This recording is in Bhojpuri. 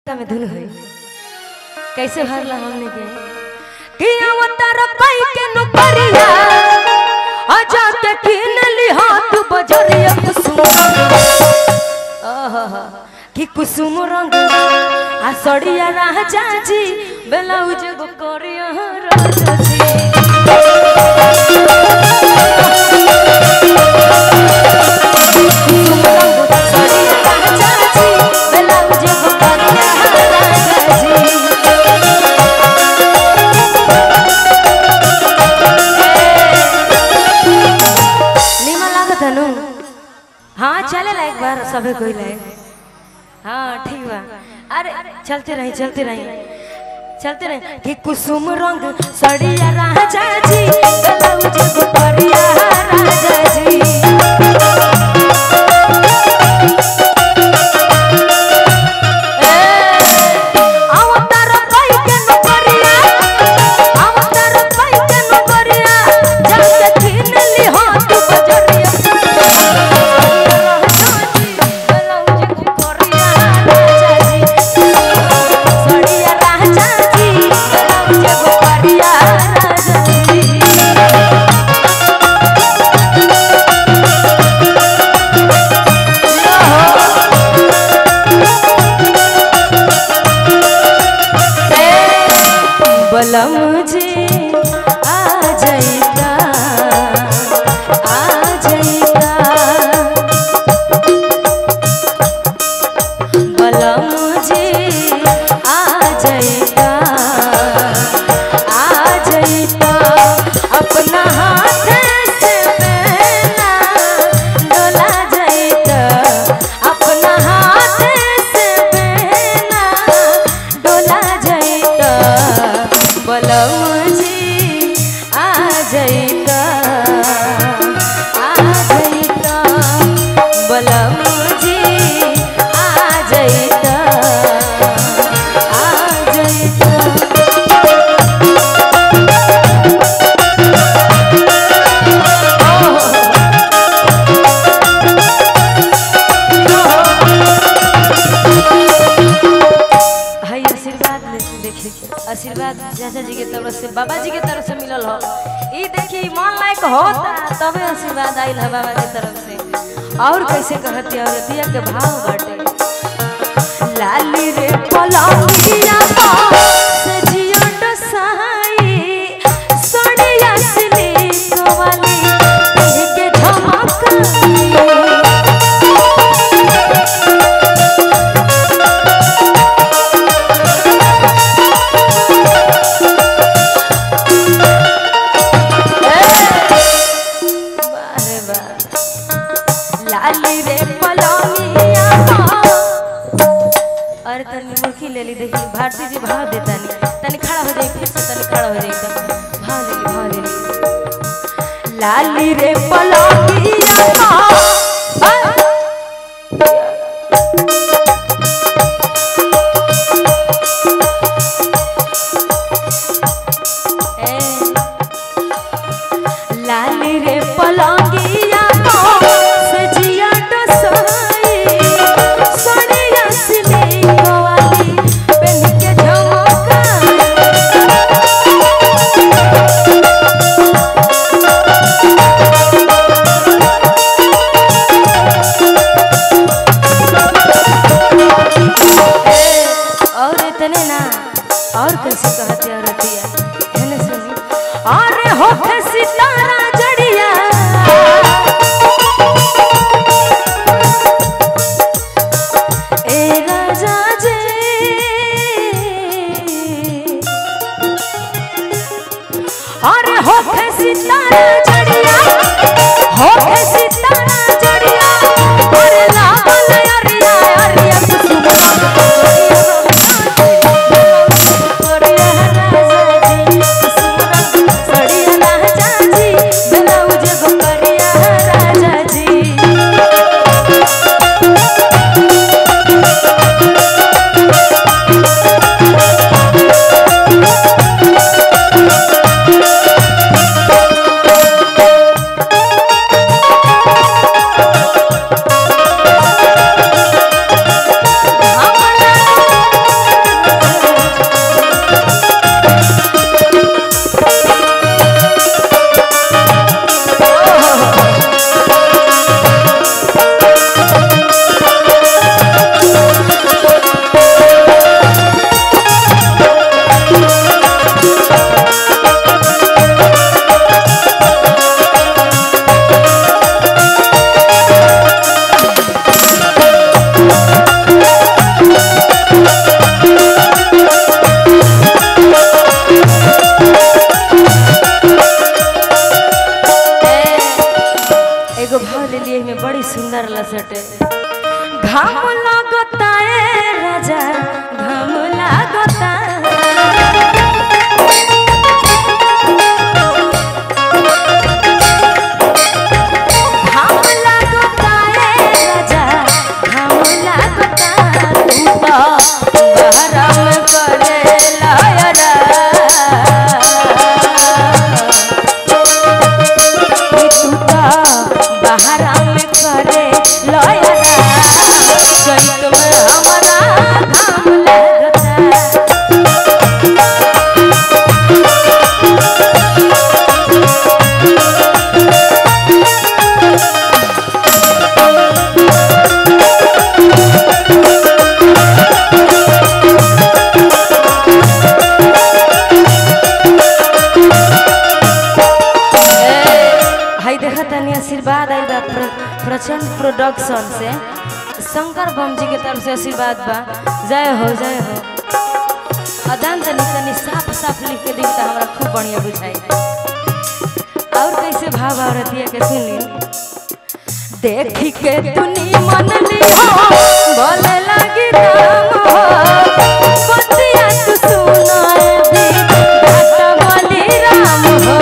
में धुन हुई कैसे भरला हमने के कि अवतार पाई के नुकरिया आजा के किन ली हाथ बजरिया कुसुम कि कुसुम रंग आ सड़िया राजा जी ब्लाउज गो करिया राजा जी हाँ चले ला एक बार सबे कोई लाए। हाँ ठीक बा। अरे चलते रही कि कुसुम रंग सड़िया राजा जी ब्लाउज गो करिया राजा जी मुझे आ जाइता बला मुझे आ जाइता अपना हाथ से बेना डोला जाइता अपना हाथ से बेना डोला जाइता बला मुझे आ जाइता बला मुझे आ जाइता आशीर्वाद चाचा जी के तरफ से बाबा जी के तरफ से मिलल हो ई देखी मन लायक होता तबे आशीर्वाद आइल है बाबा के तरफ से। और कैसे कहती औरतिया के भाव बाटे लाली रे पलंगिया सजियो डसाई सोनिया सिली कोवाली के धमकाई भारती जी भाव देता नहीं तनी खड़ा हो जाए फिर से तनी खड़ा हो जाए एकदम भाव ले ली लाली रे पलंगिया लाली रे पलंगिया सजिया डसाई सोनिया सिली कोवाली और कैसे कहते औरतिया है ना सुनी अरे हो सितारा जड़िया ए राजा जी अरे हो सितारा जड़िया हो सितारा जड़िया अरे लाल अरिया कुसुम बहरा में करे लायरा बहरा में करे लायरा चैत में हमारा घाम लगता आशीर्वाद आई बा प्रचंड प्रोडक्शन से शंकर बम जी के तरफ से आशीर्वाद बा। जय हो जय हो। अदान तनी साफ साफ लिख के दी तो हमारा खूब बढ़िया बुझाई। और कैसे भाव औरतिया के सुनी देखी के तुनी मन ली हो बोले लगी राम हो बतिया तू सुनाए भी घाटा बोली राम हो